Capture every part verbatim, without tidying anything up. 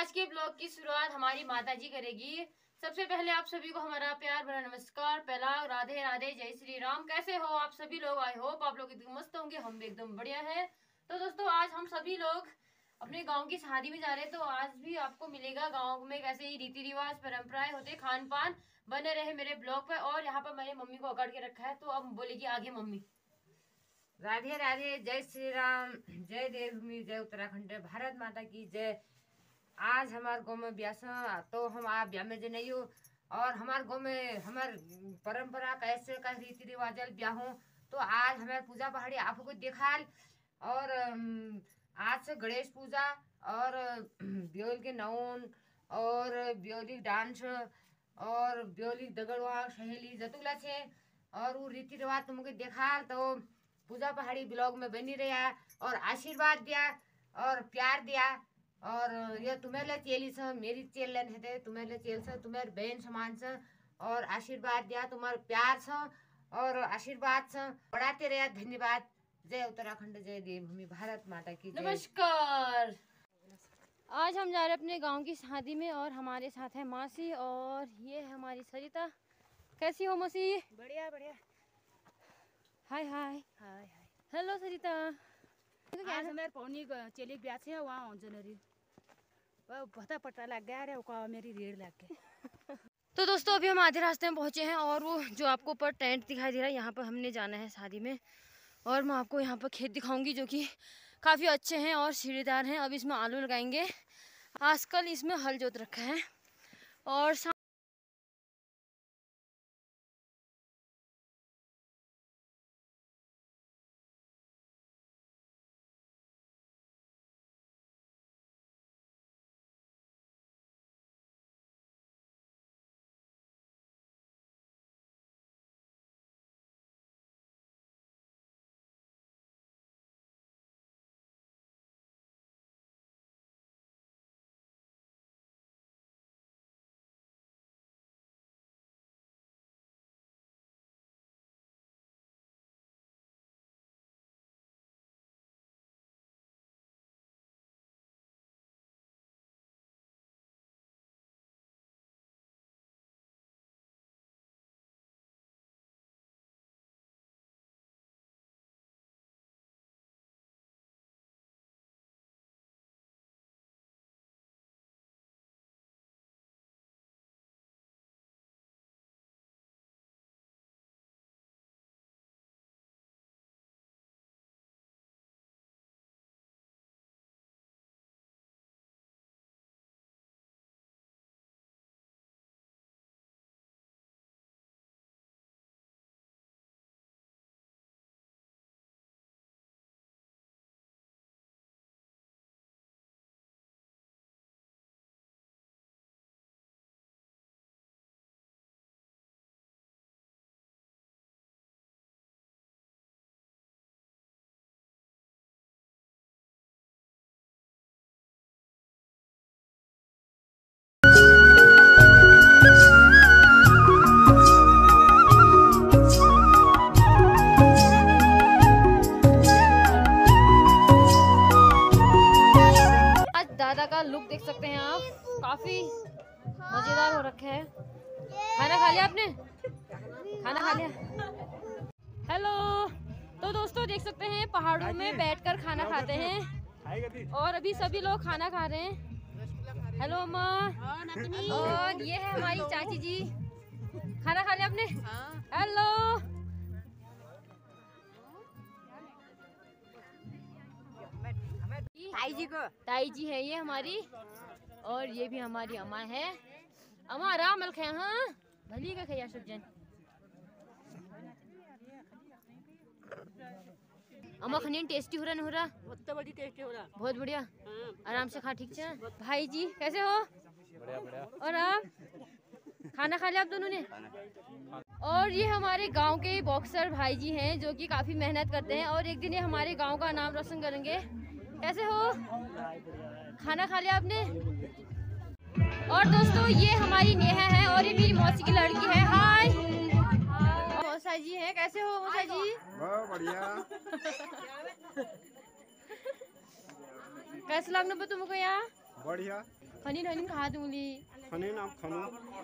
आज के ब्लॉग की शुरुआत हमारी माताजी करेगी। सबसे पहले आप सभी को हमारा प्यार भरा नमस्कार। पहला राधे राधे, जय श्री राम। कैसे हो आप सभी लोग? आई होप आप लोग एकदम मस्त होंगे, हम भी एकदम बढ़िया है। तो दोस्तों आज हम सभी लोग अपने गांव की शादी में जा रहे हैं। तो आज भी आपको मिलेगा गांव में कैसे ही रीति रिवाज परंपराएं होते, खान पान। बने रहे मेरे ब्लॉग पे। और यहाँ पर मैंने मम्मी को अकड़ के रखा है, तो अब बोलेगी आगे मम्मी। राधे राधे, जय श्री राम, जय देवभूमि, जय उत्तराखंड, भारत माता की जय। आज हमारे गाँव में ब्याह, तो हम आप ब्याह में जो नहीं हो। और हमारे गाँव में हमार परंपरा कैसे का रीति रिवाज ब्याह हो। तो आज हमारे पूजा पहाड़ी आपको दिखाल। और आज से गणेश पूजा और ब्योल के नौन और ब्योली डांस और ब्योली दगड़वा सहेली जतुला छे। और वो रीति रिवाज तुमको दिखाल। तो पूजा पहाड़ी ब्लॉग में बनी रहा और आशीर्वाद दिया और प्यार दिया। और ये तुम्हें चेली से मेरी चेलन है, तुम्हें चेल से तुम्हारे बहन समान से। और आशीर्वाद दिया तुम्हारे प्यार से और आशीर्वाद से बढ़ाते रहा। धन्यवाद। जय उत्तराखंड, जय देवभूमि, भारत माता की जय। नमस्कार। आज हम जा रहे हैं अपने गांव की शादी में और हमारे साथ है मासी और ये है हमारी सरिता। कैसी हो मौसी? बढ़िया बढ़िया। Hi hi hi hi. Hello Sarita. आज हमारे पौनी चेली ब्याह है वहाँ जनवरी वो पता पता लग गया रे, वो मेरी रेड़ लग गई। तो दोस्तों अभी हम आधे रास्ते में पहुंचे हैं और वो जो आपको ऊपर टेंट दिखाई दे रहा है, यहाँ पर हमने जाना है शादी में। और मैं आपको यहाँ पर खेत दिखाऊंगी जो कि काफ़ी अच्छे हैं और सीढ़ीदार हैं। अब इसमें आलू लगाएंगे। आजकल इसमें हल जोत रखा है और दादा का लुक देख सकते हैं आप, काफी मजेदार हो रखे है। खाना खा लिया आपने? खाना खा लिया? हेलो। तो दोस्तों देख सकते हैं पहाड़ों में बैठकर खाना खाते हैं और अभी सभी लोग खाना खा रहे हैं। हेलो अम्मा। और ये है हमारी चाची जी। खाना खा लिया आपने? हेलो। ताई जी को ताई जी है ये हमारी और ये भी हमारी अम्मा है। अम्मा आराम रखे। हाँ भली का खैया सब जन। अम्मा खनीन टेस्टी हो रहा नहीं हो रहा? बहुत बड़ी टेस्टी हो रहा। बहुत बढ़िया। आराम से खा। ठीक है भाई जी, कैसे हो? बढ़िया बढ़िया। और आप खाना खा लिया आप दोनों ने? और ये हमारे गांव के बॉक्सर भाई जी हैं जो कि काफी मेहनत करते हैं और एक दिन ये हमारे गांव का नाम रोशन करेंगे। कैसे हो? खाना खा लिया आपने? और दोस्तों ये हमारी नेहा है और ये मेरी मौसी की लड़की है। हाय मौसा जी है। कैसे हो मौसा जी? बहुत बढ़िया। कैसे लगना तुमको यहाँ? बढ़िया खनी खनी खा दूंगी खने नाम खनो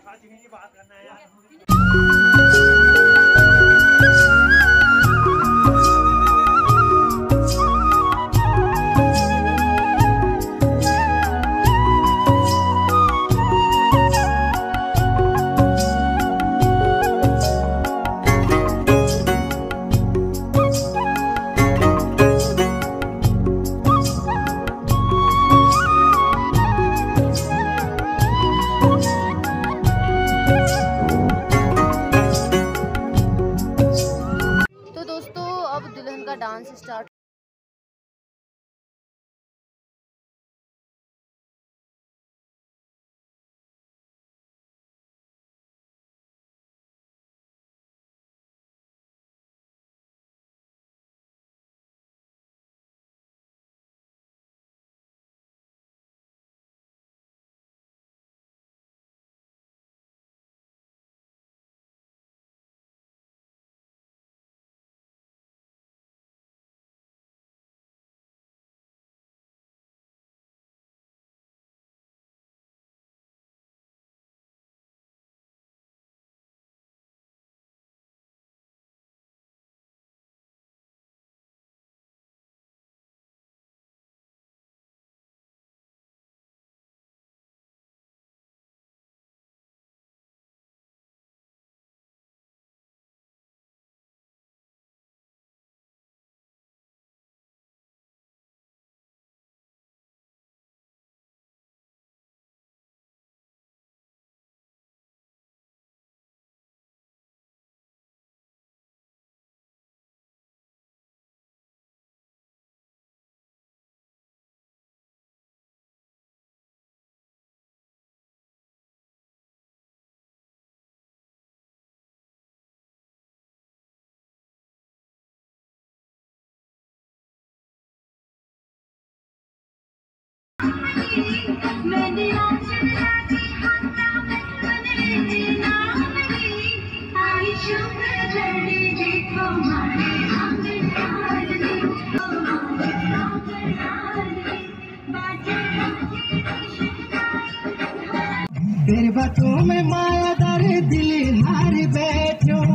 तो दोस्तों अब दुल्हन का डांस स्टार्ट मैंने आज आज हाथा बने जीना मेरी आई शुभ घड़ी देखो मारे हम डाली बाजे तेरे बातों में माया दर दिल नारी बैठो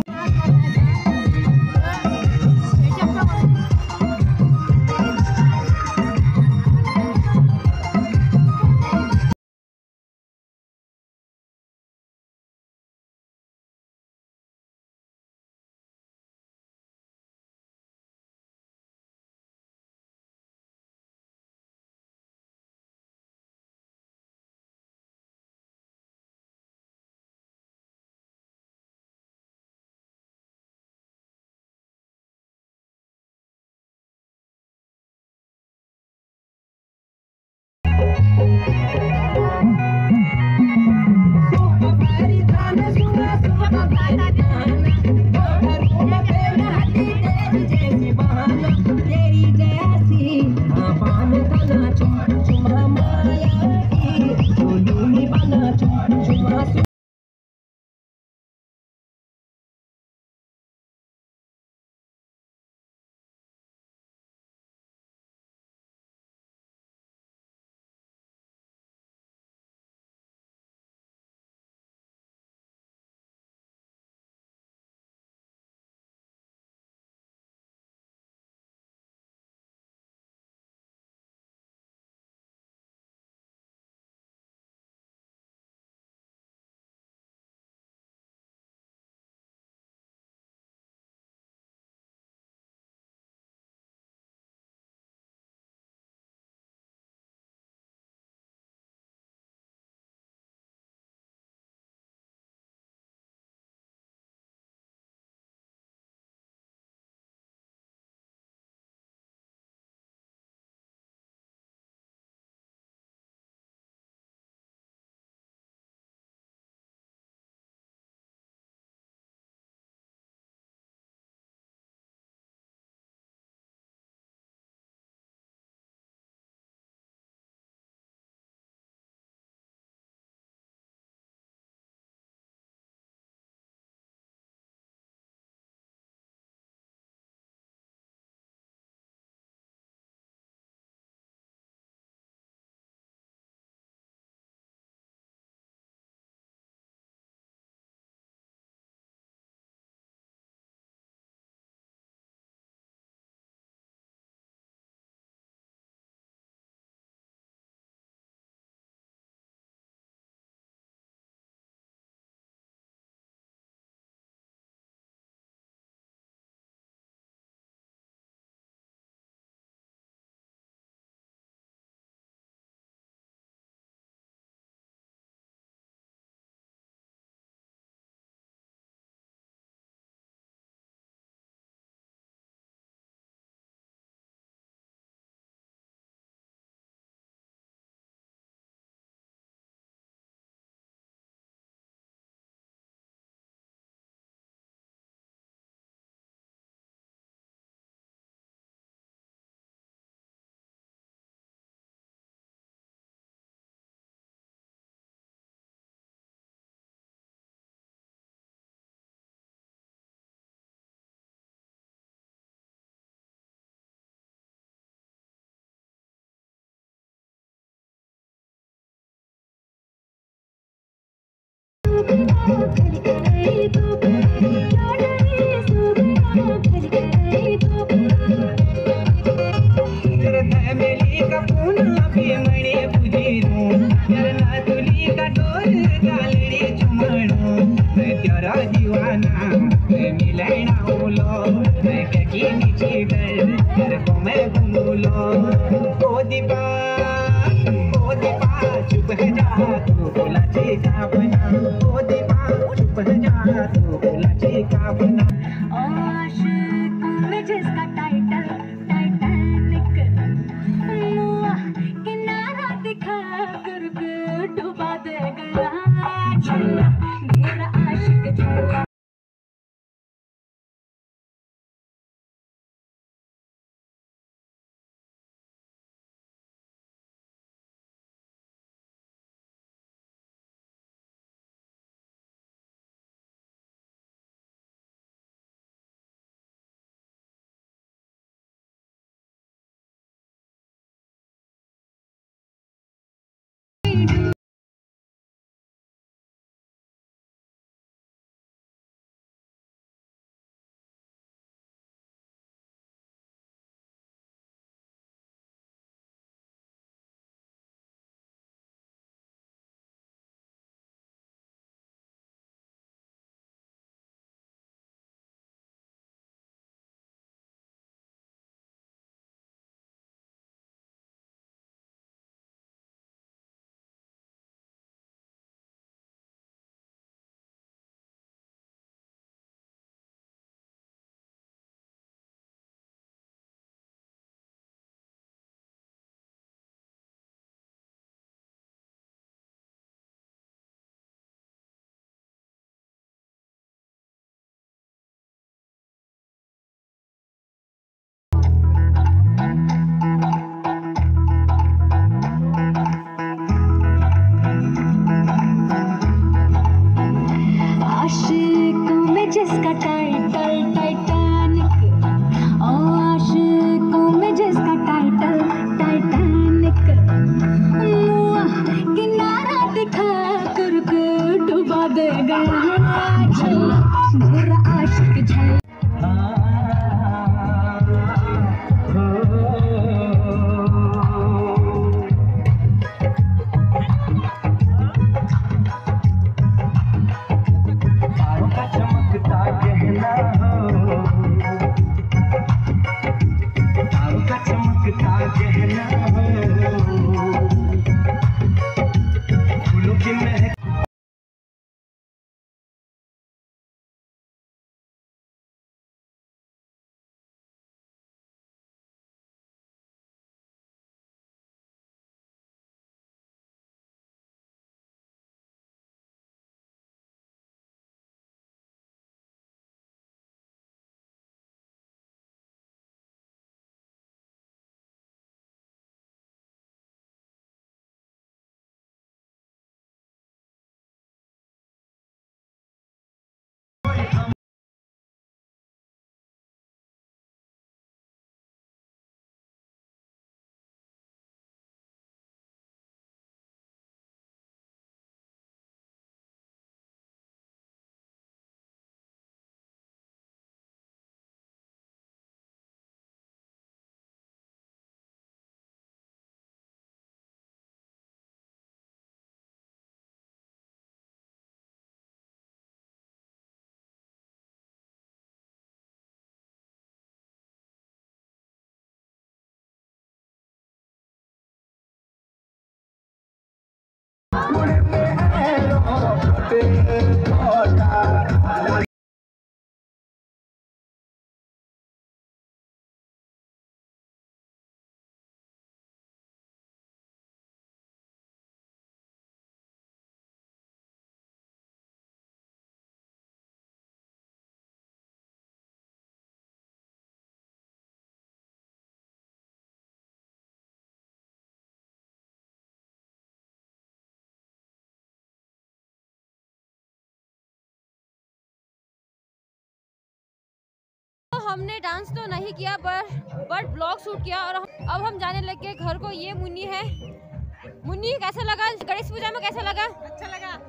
हमने डांस तो नहीं किया पर बट ब्लॉग शूट किया और अब हम जाने लगे घर को। ये मुन्नी है। मुन्नी कैसा लगा गणेश पूजा में? कैसा लगा? अच्छा लगा।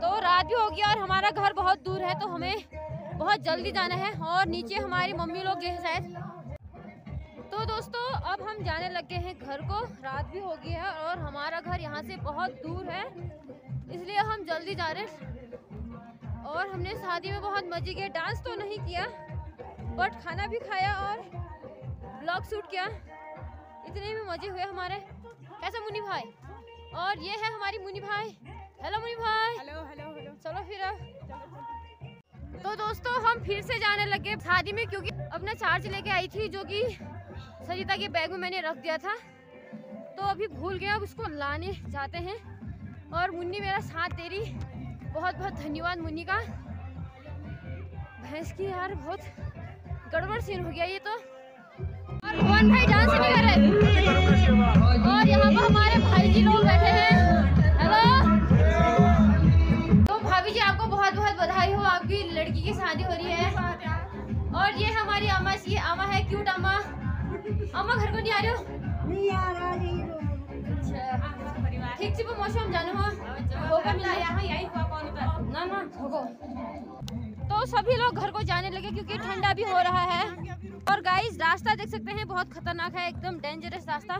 तो रात भी हो गया और हमारा घर बहुत दूर है, तो हमें बहुत जल्दी जाना है। और नीचे हमारी मम्मी लोग गए हैं शायद। तो दोस्तों अब हम जाने लगे हैं घर को, रात भी हो गई है और हमारा घर यहाँ से बहुत दूर है, इसलिए हम जल्दी जा रहे हैं। और हमने शादी में बहुत मजे किए, डांस तो नहीं किया बट खाना भी खाया और ब्लॉग शूट किया, इतने में मजे हुए हमारे। कैसा मुन्नी भाई? और ये है हमारी मुन्नी भाई। हेलो मुन्नी भाई। Hello hello hello. चलो फिर अब तो दोस्तों हम फिर से जाने लगे शादी में, क्योंकि अपना चार्ज लेके आई थी जो कि सरिता के बैग में मैंने रख दिया था, तो अभी भूल गया, अब उसको लाने जाते हैं। और मुन्नी मेरा साथ दे रही, बहुत बहुत धन्यवाद मुन्नी का। भैंस की यार बहुत गड़बड़ सीन हो गया ये तो। और भुवन भाई डांस नहीं कर रहे। और यहाँ पर हमारे भाई जी लोग बैठे हैं। हेलो। तो भाभी जी आपको बहुत बहुत बधाई हो, आपकी लड़की की शादी हो रही है। और ये हमारी अम्मा जी, अम्मा है क्यूट अम्मा। अम्मा घर को नहीं आ रहे हो? नहीं आ रहा है। अच्छा ठीक से मौसम जानो हो होगा मिला यहाँ यही हुआ कौन उधर ना ना होगो। तो सभी लोग घर को जाने लगे क्योंकि ठंडा भी हो रहा है। और गाइस रास्ता देख सकते हैं, बहुत खतरनाक है, एकदम डेंजरस रास्ता।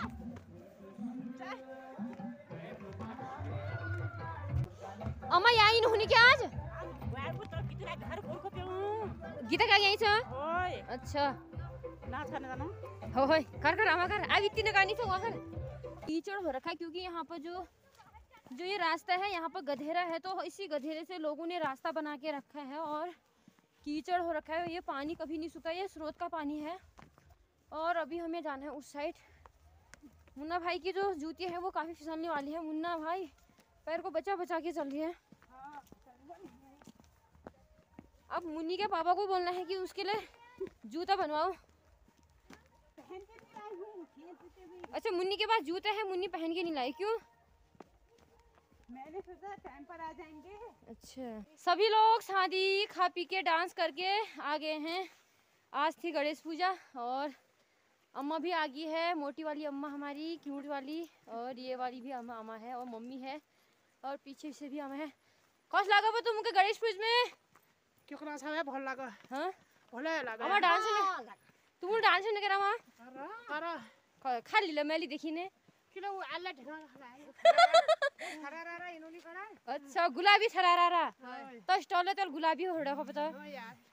अम्मा यहाँ ही होनी क्या आज? गीता क्या यहीं से? अच्छा हो हो कर कर आमा कर अब इतनी नगानी से वहाँ कर। कीचड़ हो रखा है क्योंकि यहाँ पर जो जो ये रास्ता है यहाँ पर गधेरा है, तो इसी गधेरे से लोगों ने रास्ता बना के रखा है और कीचड़ हो रखा है। ये पानी कभी नहीं सूखा, ये स्रोत का पानी है। और अभी हमें जाना है उस साइड। मुन्ना भाई की जो जूती है वो काफ़ी फिसलने वाली है। मुन्ना भाई पैर को बचा बचा के चल रही है। अब मुन्नी के पापा को बोलना है कि उसके लिए जूता बनवाओ। अच्छा मुन्नी के पास जूते हैं, मुन्नी पहन के नहीं लाई, क्यों? मैंने सोचा टाइम पर आ जाएंगे। अच्छा सभी लोग शादी खा पी के डांस करके आ गए हैं। आज थी गणेश पूजा और अम्मा भी आ गई है, मोटी वाली अम्मा हमारी क्यूट वाली, और ये वाली भी अम्मा अम्मा है और मम्मी है और पीछे से भी अम्मा है। कौन लगा वो तुमके गणेश पूजा में? क्यों करा सा भल लगा? हाँ भले लगा। अम्मा डांस नहीं तुम डांस नहीं करा माँ? करा खाली ल मैली देखी ने किलो आला ढेगा खरा इन्होंने करा। अच्छा गुलाबी छरारा तो स्टॉल है तो गुलाबी हो रहा हो पता यार